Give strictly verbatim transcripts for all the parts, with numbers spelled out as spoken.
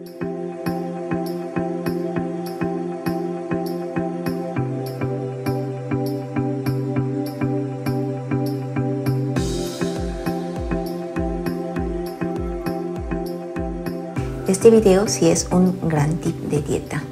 Este video sí es un gran tip de dieta.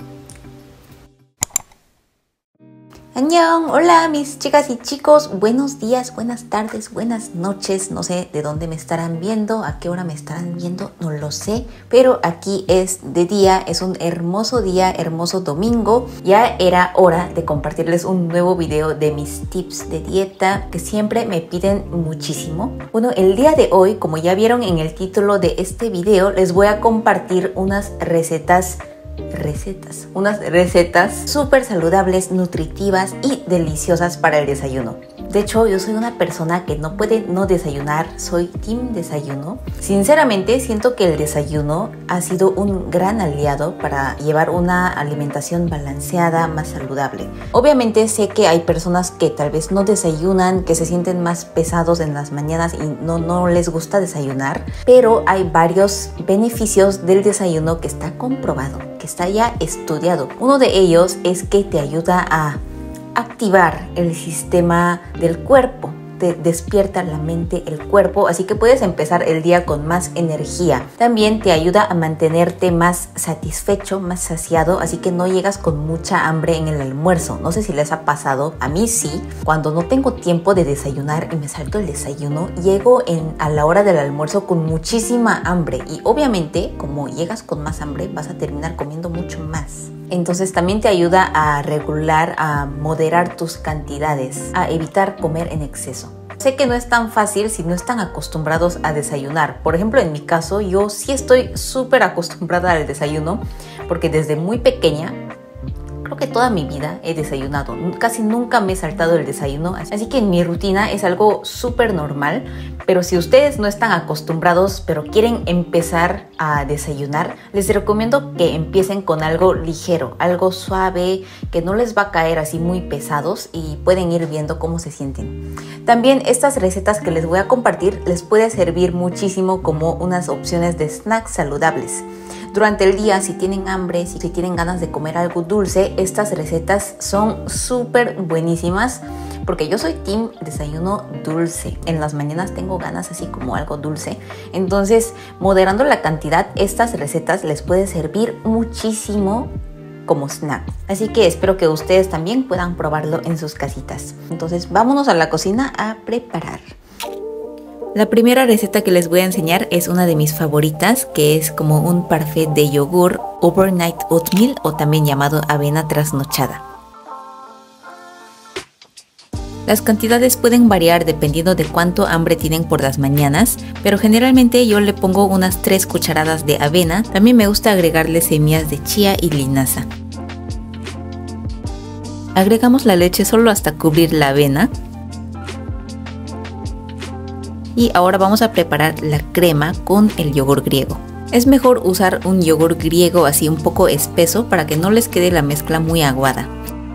¡Annyeong! Hola mis chicas y chicos, buenos días, buenas tardes, buenas noches. No sé de dónde me estarán viendo, a qué hora me estarán viendo, no lo sé. Pero aquí es de día, es un hermoso día, hermoso domingo. Ya era hora de compartirles un nuevo video de mis tips de dieta que siempre me piden muchísimo. Bueno, el día de hoy, como ya vieron en el título de este video, les voy a compartir unas recetas recetas, unas recetas súper saludables, nutritivas y deliciosas para el desayuno. De hecho, yo soy una persona que no puede no desayunar, soy team desayuno. Sinceramente, siento que el desayuno ha sido un gran aliado para llevar una alimentación balanceada, más saludable. Obviamente sé que hay personas que tal vez no desayunan, que se sienten más pesados en las mañanas y no, no les gusta desayunar, pero hay varios beneficios del desayuno que está comprobado, que está ya estudiado. Uno de ellos es que te ayuda a activar el sistema del cuerpo, te despierta la mente, el cuerpo, así que puedes empezar el día con más energía. También te ayuda a mantenerte más satisfecho, más saciado, así que no llegas con mucha hambre en el almuerzo. No sé si les ha pasado, a mí sí. Cuando no tengo tiempo de desayunar y me salto el desayuno, llego en, a la hora del almuerzo con muchísima hambre y obviamente como llegas con más hambre vas a terminar comiendo mucho más. Entonces también te ayuda a regular, a moderar tus cantidades, a evitar comer en exceso. Sé que no es tan fácil si no están acostumbrados a desayunar. Por ejemplo, en mi caso, yo sí estoy súper acostumbrada al desayuno porque desde muy pequeña, creo que toda mi vida he desayunado. Casi nunca me he saltado el desayuno. Así que en mi rutina es algo súper normal. Pero si ustedes no están acostumbrados, pero quieren empezar a desayunar, les recomiendo que empiecen con algo ligero, algo suave, que no les va a caer así muy pesados y pueden ir viendo cómo se sienten. También estas recetas que les voy a compartir les puede servir muchísimo como unas opciones de snacks saludables. Durante el día, si tienen hambre, si tienen ganas de comer algo dulce, estas recetas son súper buenísimas porque yo soy team desayuno dulce. En las mañanas tengo ganas así como algo dulce. Entonces, moderando la cantidad, estas recetas les puede servir muchísimo como snack. Así que espero que ustedes también puedan probarlo en sus casitas. Entonces, vámonos a la cocina a preparar. La primera receta que les voy a enseñar es una de mis favoritas, que es como un parfait de yogur overnight oatmeal o también llamado avena trasnochada. Las cantidades pueden variar dependiendo de cuánto hambre tienen por las mañanas, pero generalmente yo le pongo unas tres cucharadas de avena. También me gusta agregarle semillas de chía y linaza. Agregamos la leche solo hasta cubrir la avena. Y ahora vamos a preparar la crema con el yogur griego. Es mejor usar un yogur griego así un poco espeso para que no les quede la mezcla muy aguada.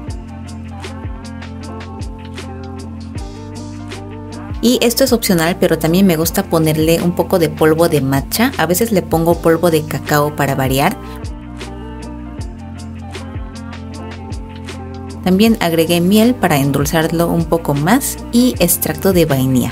Y esto es opcional, pero también me gusta ponerle un poco de polvo de matcha. A veces le pongo polvo de cacao para variar. También agregué miel para endulzarlo un poco más y extracto de vainilla.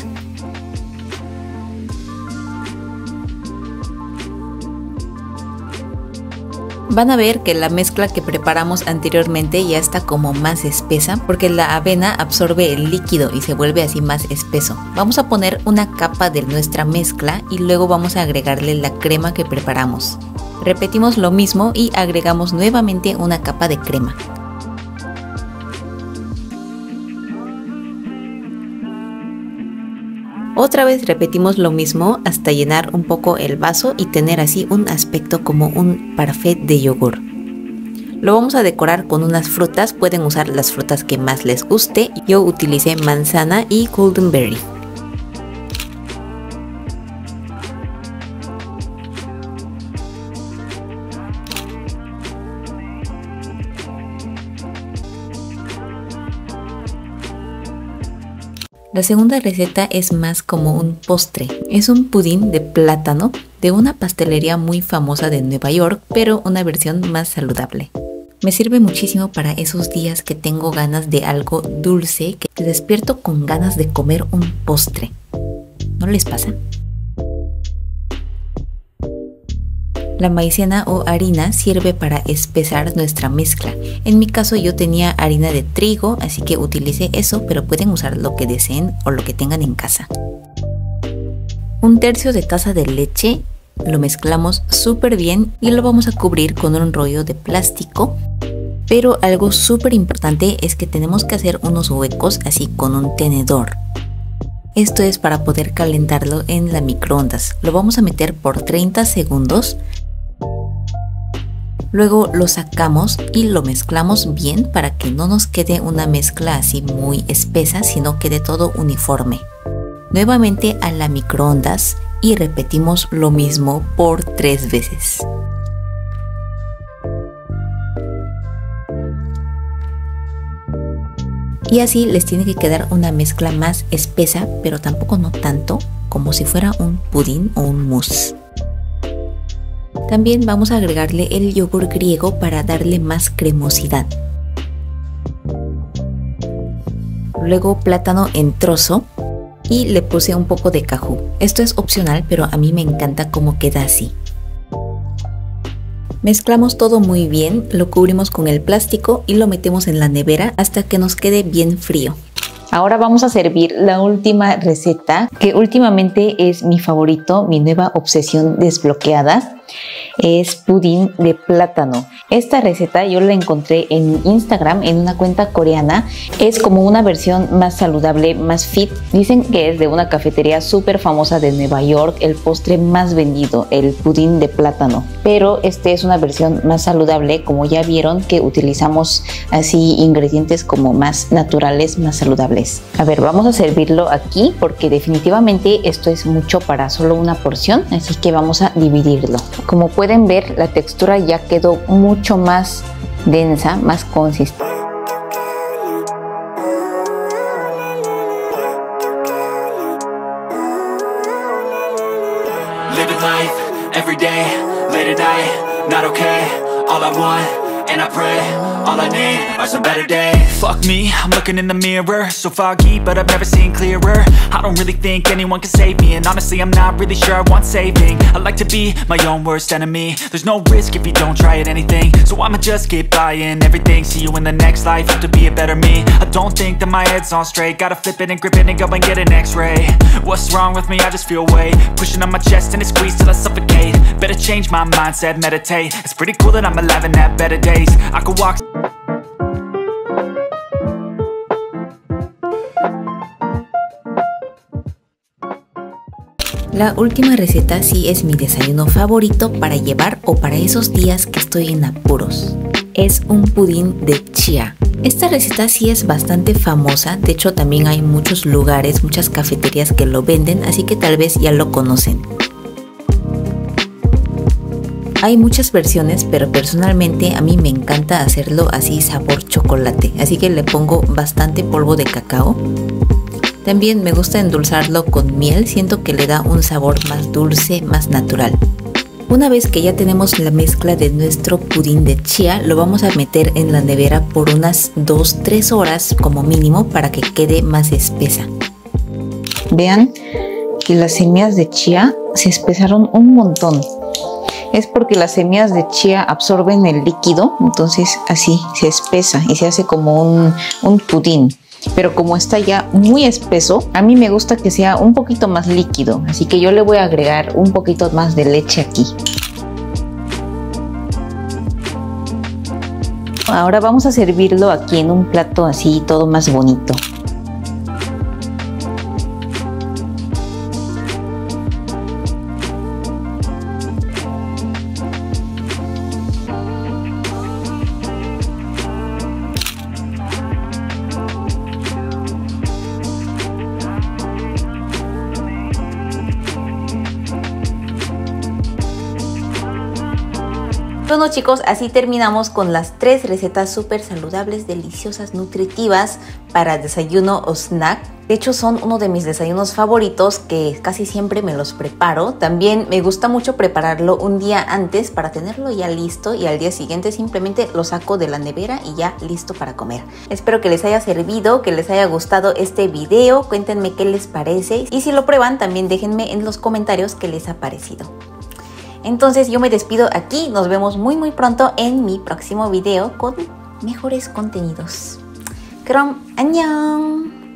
Van a ver que la mezcla que preparamos anteriormente ya está como más espesa porque la avena absorbe el líquido y se vuelve así más espeso. Vamos a poner una capa de nuestra mezcla y luego vamos a agregarle la crema que preparamos. Repetimos lo mismo y agregamos nuevamente una capa de crema. Otra vez repetimos lo mismo hasta llenar un poco el vaso y tener así un aspecto como un parfait de yogur. Lo vamos a decorar con unas frutas, pueden usar las frutas que más les guste. Yo utilicé manzana y golden berry. La segunda receta es más como un postre. Es un pudín de plátano. de una pastelería muy famosa de Nueva York, pero una versión más saludable. Me sirve muchísimo para esos días que tengo ganas de algo dulce, que despierto con ganas de comer un postre. ¿No les pasa? La maicena o harina sirve para espesar nuestra mezcla. En mi caso yo tenía harina de trigo, así que utilicé eso, pero pueden usar lo que deseen o lo que tengan en casa. Un tercio de taza de leche, lo mezclamos súper bien y lo vamos a cubrir con un rollo de plástico. Pero algo súper importante es que tenemos que hacer unos huecos así con un tenedor. Esto es para poder calentarlo en la microondas. Lo vamos a meter por treinta segundos. Luego lo sacamos y lo mezclamos bien para que no nos quede una mezcla así muy espesa, sino quede todo uniforme. Nuevamente a la microondas y repetimos lo mismo por tres veces. Y así les tiene que quedar una mezcla más espesa, pero tampoco no tanto, como si fuera un pudín o un mousse. También vamos a agregarle el yogur griego para darle más cremosidad. Luego plátano en trozo y le puse un poco de cajú. Esto es opcional, pero a mí me encanta cómo queda así. Mezclamos todo muy bien, lo cubrimos con el plástico y lo metemos en la nevera hasta que nos quede bien frío. Ahora vamos a servir la última receta, que últimamente es mi favorito, mi nueva obsesión desbloqueada. Es pudín de plátano. Esta receta yo la encontré en Instagram en una cuenta coreana. Es como una versión más saludable, más fit. Dicen que es de una cafetería súper famosa de Nueva York, el postre más vendido, el pudín de plátano. Pero este es una versión más saludable, como ya vieron que utilizamos así ingredientes como más naturales, más saludables. A ver, vamos a servirlo aquí porque definitivamente esto es mucho para solo una porción, así que vamos a dividirlo. Como pueden ver, la textura ya quedó mucho más densa, más consistente. Living life, every day, late at night, not okay. All I want, and I pray, all I need are some better days. Fuck me, I'm looking in the mirror, so foggy, but I've never seen clearer. I don't really think anyone can save me, and honestly I'm not really sure I want saving. I like to be my own worst enemy. There's no risk if you don't try at anything, so I'ma just keep buying everything. See you in the next life, have to be a better me. I don't think that my head's on straight, gotta flip it and grip it and go and get an x-ray. What's wrong with me? I just feel weight pushing on my chest and it squeezes till I suffocate. Better change my mindset, meditate. It's pretty cool that I'm alive and have better days. I could walk. La última receta sí es mi desayuno favorito para llevar o para esos días que estoy en apuros. Es un pudín de chía. Esta receta sí es bastante famosa, de hecho también hay muchos lugares, muchas cafeterías que lo venden, así que tal vez ya lo conocen. Hay muchas versiones, pero personalmente a mí me encanta hacerlo así sabor chocolate, así que le pongo bastante polvo de cacao. También me gusta endulzarlo con miel, siento que le da un sabor más dulce, más natural. Una vez que ya tenemos la mezcla de nuestro pudín de chía, lo vamos a meter en la nevera por unas dos a tres horas como mínimo para que quede más espesa. Vean que las semillas de chía se espesaron un montón. Es porque las semillas de chía absorben el líquido, entonces así se espesa y se hace como un, un pudín. Pero como está ya muy espeso, a mí me gusta que sea un poquito más líquido, así que yo le voy a agregar un poquito más de leche aquí. Ahora vamos a servirlo aquí en un plato así todo más bonito. Bueno chicos, así terminamos con las tres recetas súper saludables, deliciosas, nutritivas para desayuno o snack. De hecho, son uno de mis desayunos favoritos que casi siempre me los preparo. También me gusta mucho prepararlo un día antes para tenerlo ya listo y al día siguiente simplemente lo saco de la nevera y ya listo para comer. Espero que les haya servido, que les haya gustado este video. Cuéntenme qué les parece y si lo prueban también déjenme en los comentarios qué les ha parecido. Entonces yo me despido aquí, nos vemos muy muy pronto en mi próximo video con mejores contenidos. 그럼 안녕!